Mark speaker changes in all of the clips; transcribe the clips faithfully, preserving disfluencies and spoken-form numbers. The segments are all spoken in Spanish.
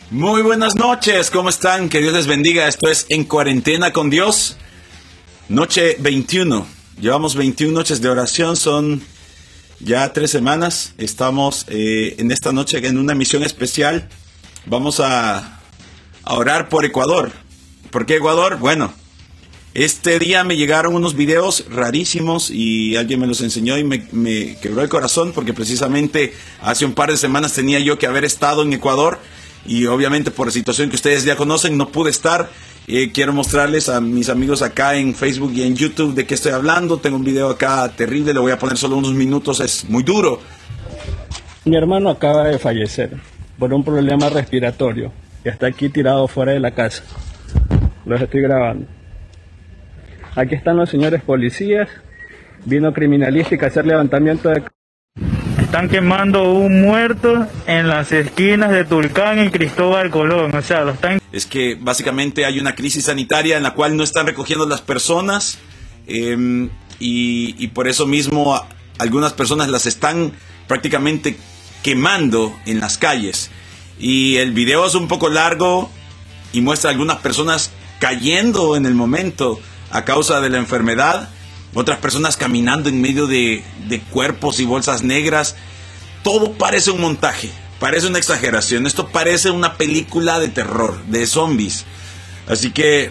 Speaker 1: Muy buenas noches, ¿cómo están? Que Dios les bendiga. Esto es En Cuarentena con Dios, noche veintiuno. Llevamos veintiuna noches de oración, son ya tres semanas. Estamos eh, en esta noche en una misión especial. Vamos a, a orar por Ecuador. ¿Por qué Ecuador? Bueno, este día me llegaron unos videos rarísimos y alguien me los enseñó y me, me quebró el corazón porque precisamente hace un par de semanas tenía yo que haber estado en Ecuador. Y obviamente por la situación que ustedes ya conocen no pude estar. Eh, quiero mostrarles a mis amigos acá en Facebook y en YouTube de qué estoy hablando. Tengo un video acá terrible, le voy a poner solo unos minutos, es muy duro.
Speaker 2: Mi hermano acaba de fallecer por un problema respiratorio y está aquí tirado fuera de la casa. Los estoy grabando. Aquí están los señores policías. Vino criminalística a hacer levantamiento de...
Speaker 3: Están quemando un muerto en las esquinas de Tulcán y Cristóbal Colón. O sea, lo están...
Speaker 1: Es que básicamente hay una crisis sanitaria en la cual no están recogiendo las personas eh, y, y por eso mismo a, algunas personas las están prácticamente quemando en las calles. Y el video es un poco largo y muestra a algunas personas cayendo en el momento a causa de la enfermedad. Otras personas caminando en medio de, de cuerpos y bolsas negras. Todo parece un montaje, parece una exageración. Esto parece una película de terror, de zombies. Así que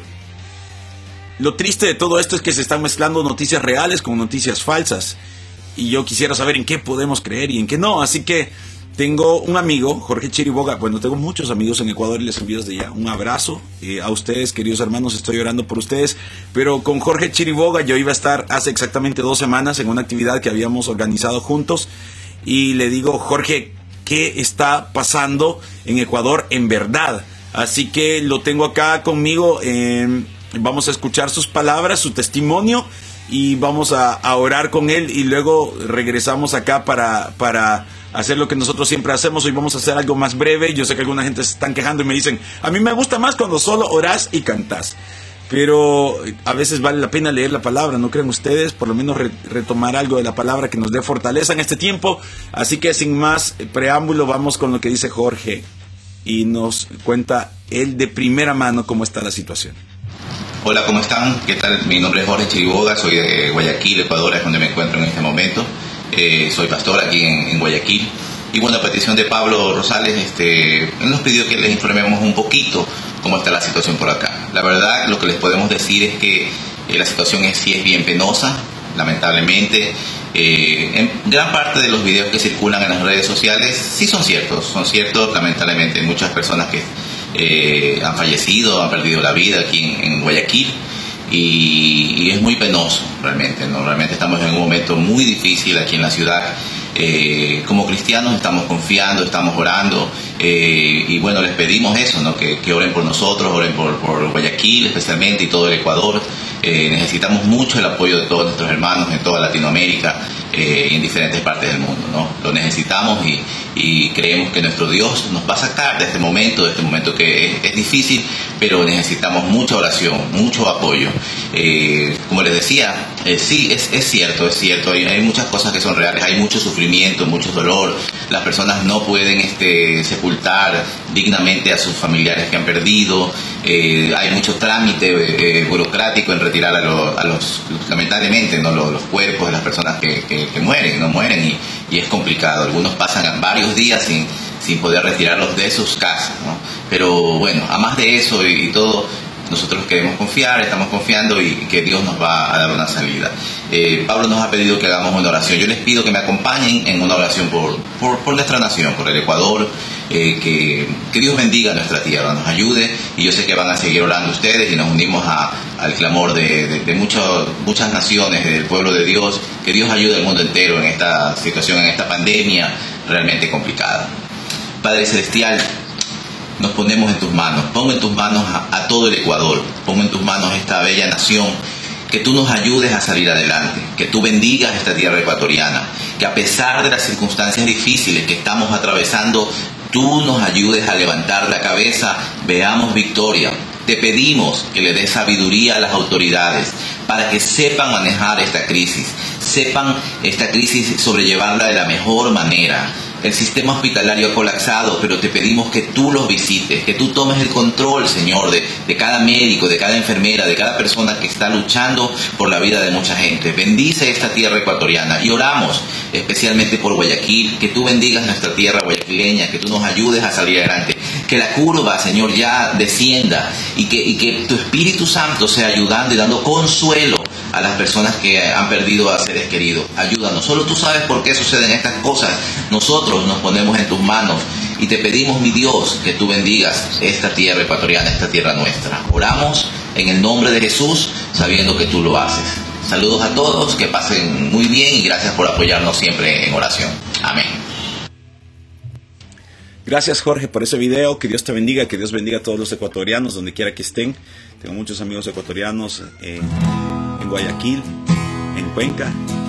Speaker 1: lo triste de todo esto es que se están mezclando noticias reales con noticias falsas. Y yo quisiera saber en qué podemos creer y en qué no. Así que tengo un amigo, Jorge Chiriboga. Bueno, tengo muchos amigos en Ecuador y les envío desde ya un abrazo. Eh, a ustedes, queridos hermanos, estoy orando por ustedes. Pero con Jorge Chiriboga yo iba a estar hace exactamente dos semanas en una actividad que habíamos organizado juntos. Y le digo, Jorge, ¿qué está pasando en Ecuador en verdad? Así que lo tengo acá conmigo. Eh, vamos a escuchar sus palabras, su testimonio. Y vamos a, a orar con él. Y luego regresamos acá para... para hacer lo que nosotros siempre hacemos. Hoy vamos a hacer algo más breve. Yo sé que alguna gente se están quejando y me dicen, a mí me gusta más cuando solo orás y cantás. Pero a veces vale la pena leer la palabra, ¿no creen ustedes? Por lo menos re retomar algo de la palabra que nos dé fortaleza en este tiempo. Así que sin más preámbulo, vamos con lo que dice Jorge. Y nos cuenta él de primera mano cómo está la situación.
Speaker 4: Hola, ¿cómo están? ¿Qué tal? Mi nombre es Jorge Chiriboga, soy de Guayaquil, Ecuador, es donde me encuentro en este momento. Eh, soy pastor aquí en, en Guayaquil. Y bueno, a petición de Pablo Rosales, este, nos pidió que les informemos un poquito cómo está la situación por acá. La verdad, lo que les podemos decir es que eh, la situación es, sí es bien penosa, lamentablemente. Eh, en gran parte de los videos que circulan en las redes sociales sí son ciertos, son ciertos, lamentablemente. Hay muchas personas que eh, han fallecido, han perdido la vida aquí en, en Guayaquil. Y, y es muy penoso realmente, ¿no? Realmente estamos en un momento muy difícil aquí en la ciudad. Eh, como cristianos estamos confiando, estamos orando eh, y bueno, les pedimos eso, ¿no? que, que oren por nosotros, oren por, por Guayaquil especialmente y todo el Ecuador. Eh, necesitamos mucho el apoyo de todos nuestros hermanos en toda Latinoamérica eh, y en diferentes partes del mundo, ¿no? Lo necesitamos y, y creemos que nuestro Dios nos va a sacar de este momento, de este momento que es, es difícil, pero necesitamos mucha oración, mucho apoyo. Eh, como les decía, eh, sí, es, es cierto, es cierto, hay, hay muchas cosas que son reales, hay mucho sufrimiento, mucho dolor, las personas no pueden este, sepultar dignamente a sus familiares que han perdido, eh, hay mucho trámite eh, burocrático en retirar a, lo, a los, lamentablemente, ¿no? los, los cuerpos de las personas que, que, que mueren, no mueren y, y es complicado, algunos pasan varios días sin, sin poder retirarlos de sus casas, ¿no? Pero bueno, a más de eso y, y todo, nosotros queremos confiar, estamos confiando y que Dios nos va a dar una salida. Eh, Pablo nos ha pedido que hagamos una oración. Yo les pido que me acompañen en una oración por, por, por nuestra nación, por el Ecuador, eh, que, que Dios bendiga nuestra tierra, nos ayude, y yo sé que van a seguir orando ustedes y nos unimos a, al clamor de, de, de mucho, muchas naciones, del pueblo de Dios, que Dios ayude al mundo entero en esta situación, en esta pandemia realmente complicada. Padre Celestial, nos ponemos en tus manos, pon en tus manos a, a todo el Ecuador, pon en tus manos esta bella nación, que tú nos ayudes a salir adelante, que tú bendigas esta tierra ecuatoriana, que a pesar de las circunstancias difíciles que estamos atravesando, tú nos ayudes a levantar la cabeza, veamos victoria. Te pedimos que le des sabiduría a las autoridades para que sepan manejar esta crisis, sepan esta crisis sobrellevarla de la mejor manera. el sistema hospitalario ha colapsado, pero te pedimos que tú los visites, que tú tomes el control, Señor, de, de cada médico, de cada enfermera, de cada persona que está luchando por la vida de mucha gente. Bendice esta tierra ecuatoriana y oramos especialmente por Guayaquil, que tú bendigas nuestra tierra guayaquileña, que tú nos ayudes a salir adelante, que la curva, Señor, ya descienda y que, y que tu Espíritu Santo sea ayudando y dando consuelo a las personas que han perdido a seres queridos. Ayúdanos, solo tú sabes por qué suceden estas cosas. Nosotros nos ponemos en tus manos y te pedimos, mi Dios, que tú bendigas esta tierra ecuatoriana, esta tierra nuestra. Oramos en el nombre de Jesús, sabiendo que tú lo haces. Saludos a todos, que pasen muy bien y gracias por apoyarnos siempre en oración. Amén.
Speaker 1: Gracias, Jorge, por ese video. Que Dios te bendiga, que Dios bendiga a todos los ecuatorianos, donde quiera que estén. Tengo muchos amigos ecuatorianos en, en Guayaquil, en Cuenca,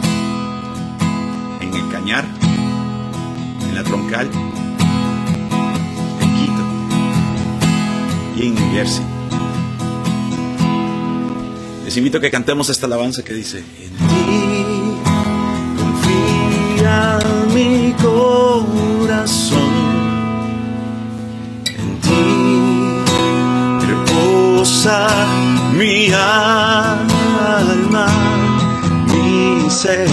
Speaker 1: en El Cañar, en La Troncal, en Quito y en New Jersey. Les invito a que cantemos esta alabanza que dice: en ti confía mi corazón, en ti reposa mi alma, mi ser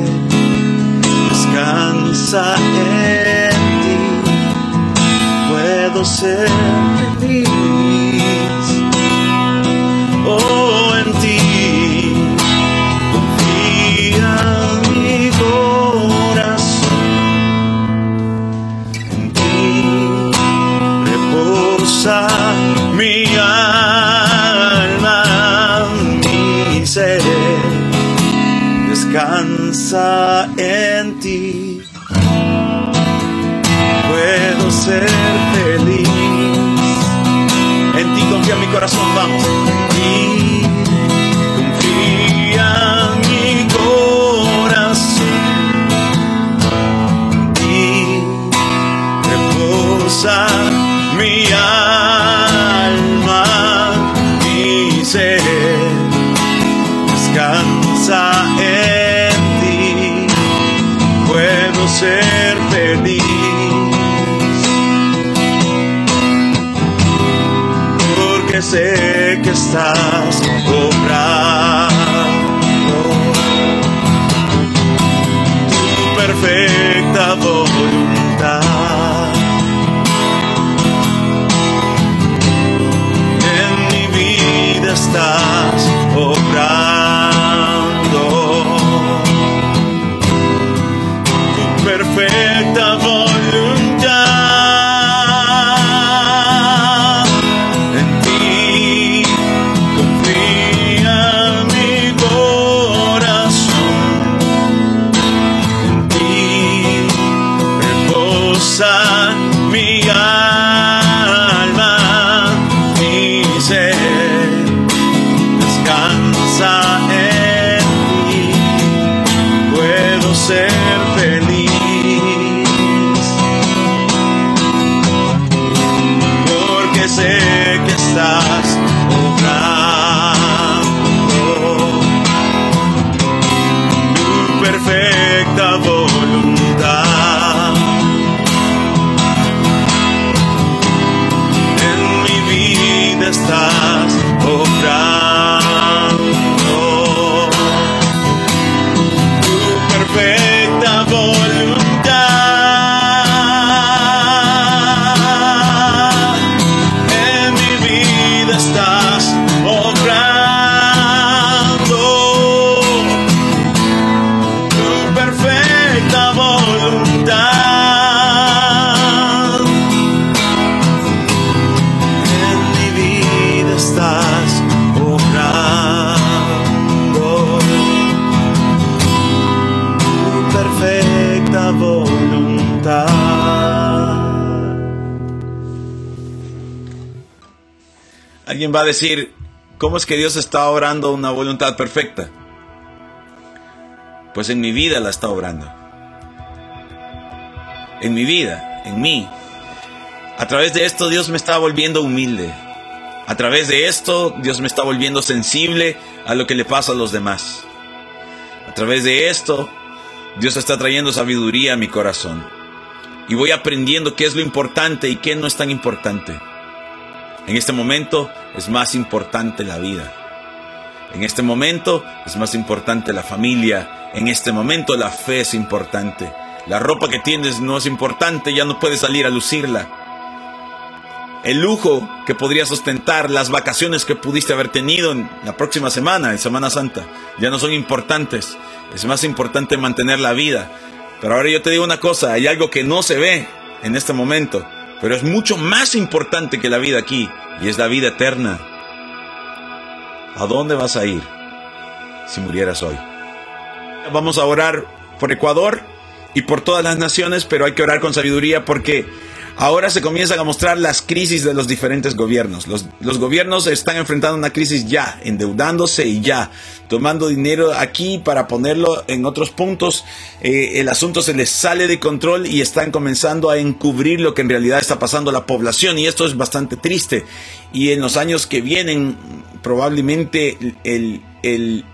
Speaker 1: descansa en ti, puedo ser feliz. Oh, en ti confía mi corazón, en ti reposa mi alma, mi ser descansa en ti, puedo ser feliz. En ti confía mi corazón, vamos. Confía mi corazón, en ti reposa mi alma, mi ser descansa en ti, puedo ser feliz. Sé que estás obrando tu perfecta voluntad en mi vida, estás obrando tu perfecta voluntad. Mi alma, mi ser descansa en ti, puedo ser feliz, porque sé que estás obrando tu perfecta voluntad. Estás obrando tu perfecta voluntad. En mi vida estás obrando tu perfecta voluntad. Estás obrando tu perfecta voluntad. Alguien va a decir, ¿cómo es que Dios está obrando una voluntad perfecta? Pues en mi vida la está obrando. En mi vida, en mí. A través de esto Dios me está volviendo humilde. A través de esto, Dios me está volviendo sensible a lo que le pasa a los demás. A través de esto, Dios está trayendo sabiduría a mi corazón. y voy aprendiendo qué es lo importante y qué no es tan importante. En este momento es más importante la vida. En este momento es más importante la familia. En este momento la fe es importante. La ropa que tienes no es importante, ya no puedes salir a lucirla. El lujo que podrías ostentar, las vacaciones que pudiste haber tenido en la próxima semana, en Semana Santa, ya no son importantes. Es más importante mantener la vida. Pero ahora yo te digo una cosa, hay algo que no se ve en este momento, pero es mucho más importante que la vida aquí, y es la vida eterna. ¿A dónde vas a ir si murieras hoy? Vamos a orar por Ecuador y por todas las naciones, pero hay que orar con sabiduría porque ahora se comienzan a mostrar las crisis de los diferentes gobiernos. Los, los gobiernos están enfrentando una crisis ya, endeudándose y ya, tomando dinero aquí para ponerlo en otros puntos. Eh, el asunto se les sale de control y están comenzando a encubrir lo que en realidad está pasando a la población, y esto es bastante triste. Y en los años que vienen, probablemente el... el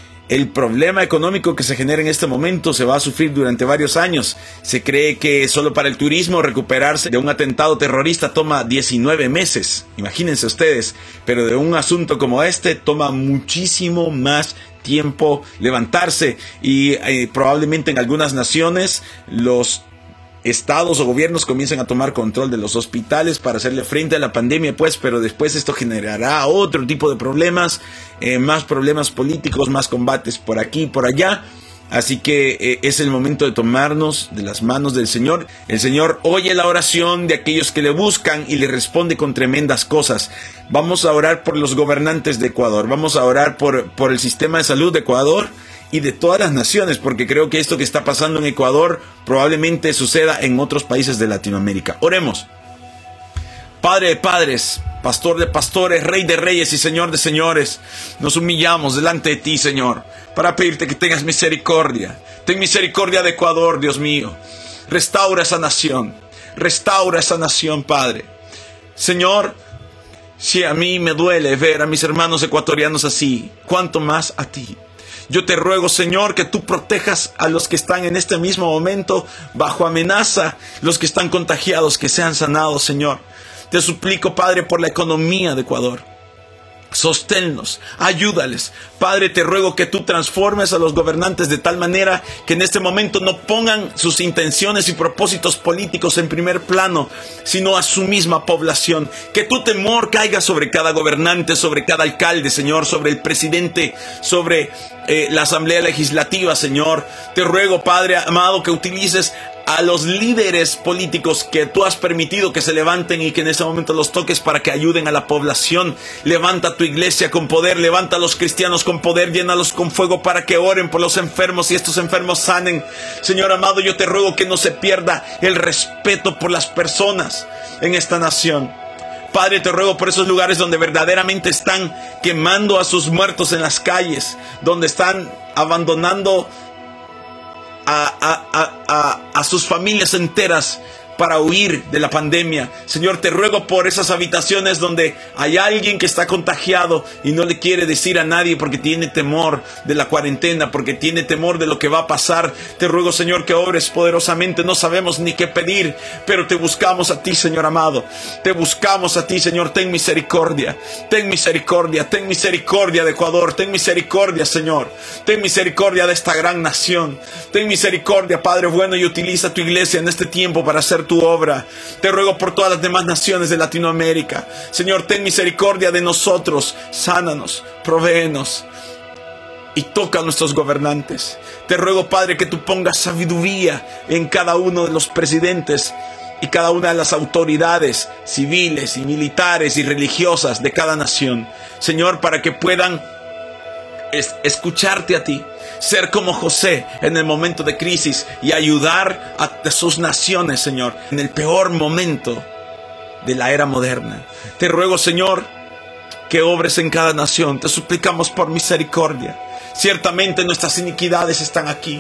Speaker 1: El problema económico que se genera en este momento se va a sufrir durante varios años. Se cree que solo para el turismo recuperarse de un atentado terrorista toma diecinueve meses. Imagínense ustedes. Pero de un asunto como este toma muchísimo más tiempo levantarse. Y eh, probablemente en algunas naciones los estados o gobiernos comienzan a tomar control de los hospitales para hacerle frente a la pandemia, pues, pero después esto generará otro tipo de problemas, eh, más problemas políticos, más combates por aquí y por allá. Así que eh, es el momento de tomarnos de las manos del Señor. El Señor oye la oración de aquellos que le buscan y le responde con tremendas cosas. Vamos a orar por los gobernantes de Ecuador, vamos a orar por, por el sistema de salud de Ecuador y de todas las naciones, porque creo que esto que está pasando en Ecuador probablemente suceda en otros países de Latinoamérica. Oremos. Padre de padres, pastor de pastores, rey de reyes y señor de señores, nos humillamos delante de ti, Señor, para pedirte que tengas misericordia. Ten misericordia de Ecuador, Dios mío. Restaura esa nación, restaura esa nación, Padre. Señor, si a mí me duele ver a mis hermanos ecuatorianos así, ¿cuánto más a ti? Yo te ruego, Señor, que tú protejas a los que están en este mismo momento bajo amenaza, los que están contagiados, que sean sanados, Señor. Te suplico, Padre, por la economía de Ecuador. Sosténnos, ayúdales. Padre, te ruego que tú transformes a los gobernantes de tal manera que en este momento no pongan sus intenciones y propósitos políticos en primer plano, sino a su misma población. Que tu temor caiga sobre cada gobernante, sobre cada alcalde, Señor, sobre el presidente, sobre eh, la Asamblea Legislativa, Señor. Te ruego, Padre amado, que utilices a los líderes políticos que tú has permitido que se levanten y que en ese momento los toques para que ayuden a la población. Levanta tu iglesia con poder, levanta a los cristianos con poder, llénalos con fuego para que oren por los enfermos y estos enfermos sanen. Señor amado, yo te ruego que no se pierda el respeto por las personas en esta nación. Padre, te ruego por esos lugares donde verdaderamente están quemando a sus muertos en las calles, donde están abandonando A, a, a, a, a sus familias enteras para huir de la pandemia. Señor, te ruego por esas habitaciones donde hay alguien que está contagiado y no le quiere decir a nadie porque tiene temor de la cuarentena, porque tiene temor de lo que va a pasar. Te ruego, Señor, que obres poderosamente. No sabemos ni qué pedir, pero te buscamos a ti, Señor amado. Te buscamos a ti, Señor. Ten misericordia. Ten misericordia. Ten misericordia de Ecuador. Ten misericordia, Señor. Ten misericordia de esta gran nación. Ten misericordia, Padre bueno, y utiliza tu iglesia en este tiempo para hacer tu obra. Te ruego por todas las demás naciones de Latinoamérica. Señor, ten misericordia de nosotros. Sánanos, provéenos y toca a nuestros gobernantes. Te ruego, Padre, que tú pongas sabiduría en cada uno de los presidentes y cada una de las autoridades civiles y militares y religiosas de cada nación. Señor, para que puedan es escucharte a ti, ser como José en el momento de crisis y ayudar a sus naciones, Señor, en el peor momento de la era moderna. Te ruego, Señor, que obres en cada nación. Te suplicamos por misericordia. Ciertamente nuestras iniquidades están aquí.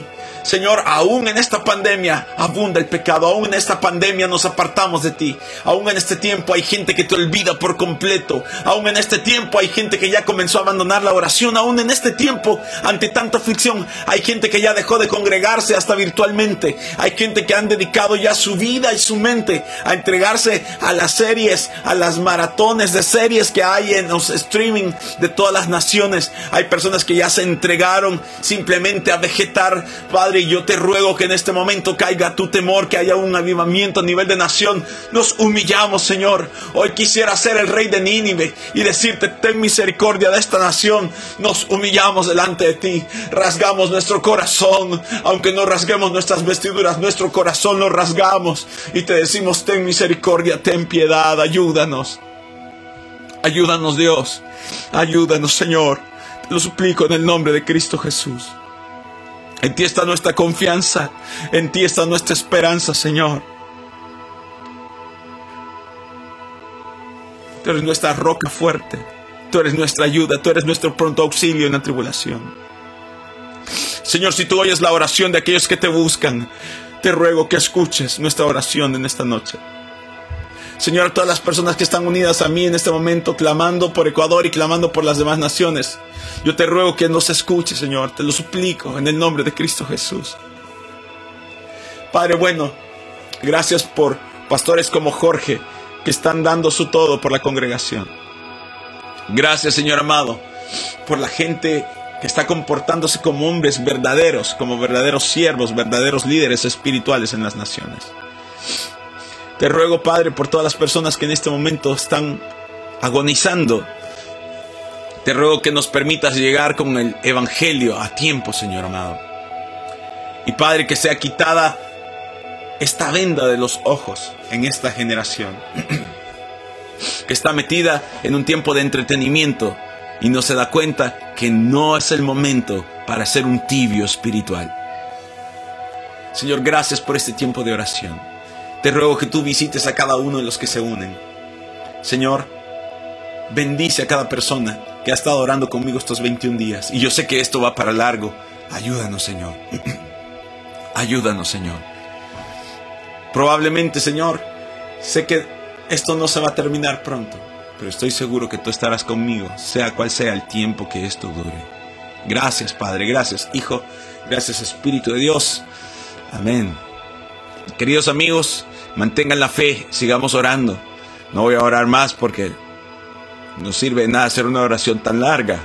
Speaker 1: Señor, aún en esta pandemia abunda el pecado, aún en esta pandemia nos apartamos de ti, aún en este tiempo hay gente que te olvida por completo, aún en este tiempo hay gente que ya comenzó a abandonar la oración, aún en este tiempo, ante tanta aflicción, hay gente que ya dejó de congregarse hasta virtualmente, hay gente que han dedicado ya su vida y su mente a entregarse a las series, a las maratones de series que hay en los streaming de todas las naciones, hay personas que ya se entregaron simplemente a vegetar. Padre, yo te ruego que en este momento caiga tu temor, que haya un avivamiento a nivel de nación. Nos humillamos, Señor. Hoy quisiera ser el rey de Nínive y decirte, ten misericordia de esta nación. Nos humillamos delante de ti, rasgamos nuestro corazón, aunque no rasguemos nuestras vestiduras, nuestro corazón lo rasgamos y te decimos, ten misericordia, ten piedad, ayúdanos. Ayúdanos, Dios, ayúdanos, Señor. Te lo suplico en el nombre de Cristo Jesús. En ti está nuestra confianza, en ti está nuestra esperanza, Señor. Tú eres nuestra roca fuerte, tú eres nuestra ayuda, tú eres nuestro pronto auxilio en la tribulación. Señor, si tú oyes la oración de aquellos que te buscan, te ruego que escuches nuestra oración en esta noche. Señor, a todas las personas que están unidas a mí en este momento, clamando por Ecuador y clamando por las demás naciones, yo te ruego que nos escuches, Señor, te lo suplico en el nombre de Cristo Jesús. Padre bueno, gracias por pastores como Jorge, que están dando su todo por la congregación. Gracias, Señor amado, por la gente que está comportándose como hombres verdaderos, como verdaderos siervos, verdaderos líderes espirituales en las naciones. Te ruego, Padre, por todas las personas que en este momento están agonizando. Te ruego que nos permitas llegar con el Evangelio a tiempo, Señor amado. Y Padre, que sea quitada esta venda de los ojos en esta generación, que está metida en un tiempo de entretenimiento y no se da cuenta que no es el momento para ser un tibio espiritual. Señor, gracias por este tiempo de oración. Te ruego que tú visites a cada uno de los que se unen. Señor, bendice a cada persona que ha estado orando conmigo estos veintiún días. Y yo sé que esto va para largo. Ayúdanos, Señor. Ayúdanos, Señor. Probablemente, Señor, sé que esto no se va a terminar pronto, pero estoy seguro que tú estarás conmigo, sea cual sea el tiempo que esto dure. Gracias, Padre. Gracias, Hijo. Gracias, Espíritu de Dios. Amén. Queridos amigos, mantengan la fe, sigamos orando. No voy a orar más porque no sirve de nada hacer una oración tan larga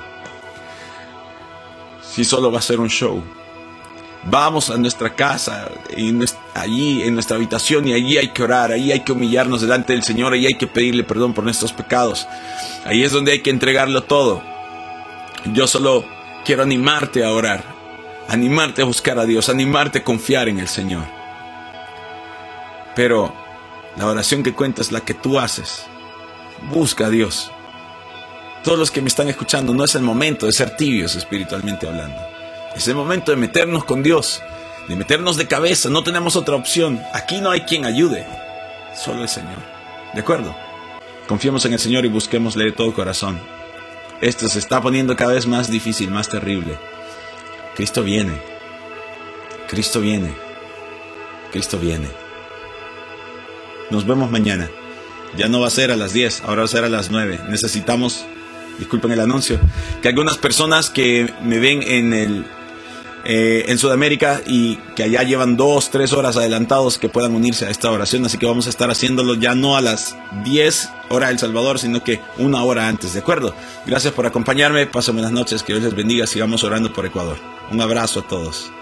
Speaker 1: si solo va a ser un show. Vamos a nuestra casa, y allí en nuestra habitación, y allí hay que orar, allí hay que humillarnos delante del Señor, allí hay que pedirle perdón por nuestros pecados. Ahí es donde hay que entregarlo todo. Yo solo quiero animarte a orar, animarte a buscar a Dios, animarte a confiar en el Señor. Pero la oración que cuenta es la que tú haces. Busca a Dios. Todos los que me están escuchando, no es el momento de ser tibios espiritualmente hablando. Es el momento de meternos con Dios, de meternos de cabeza. No tenemos otra opción. Aquí no hay quien ayude, solo el Señor. ¿De acuerdo? Confiemos en el Señor y busquémosle de todo corazón. Esto se está poniendo cada vez más difícil, más terrible. Cristo viene. Cristo viene. Cristo viene. Nos vemos mañana. Ya no va a ser a las diez, ahora va a ser a las nueve. Necesitamos, disculpen el anuncio, que algunas personas que me ven en el eh, en Sudamérica y que allá llevan dos, tres horas adelantados, que puedan unirse a esta oración. Así que vamos a estar haciéndolo ya no a las diez hora de El Salvador, sino que una hora antes, ¿de acuerdo? Gracias por acompañarme, pasen buenas noches, que Dios les bendiga, sigamos orando por Ecuador. Un abrazo a todos.